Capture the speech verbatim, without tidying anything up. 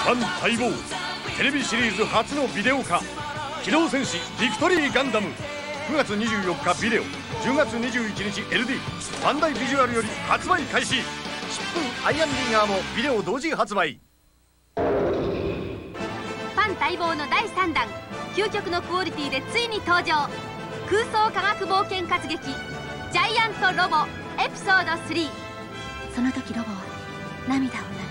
ファン待望テレビシリーズ初のビデオ化「機動戦士ビクトリーガンダム」くがつにじゅうよっかビデオ、じゅうがつにじゅういちにち エルディー バンダイビジュアルより発売開始。疾風アイアンリーガーもビデオ同時発売。 ファン待望のだいさんだん、究極のクオリティでついに登場。空想科学冒険活劇ジャイアントロボエピソードスリー。その時ロボは涙を流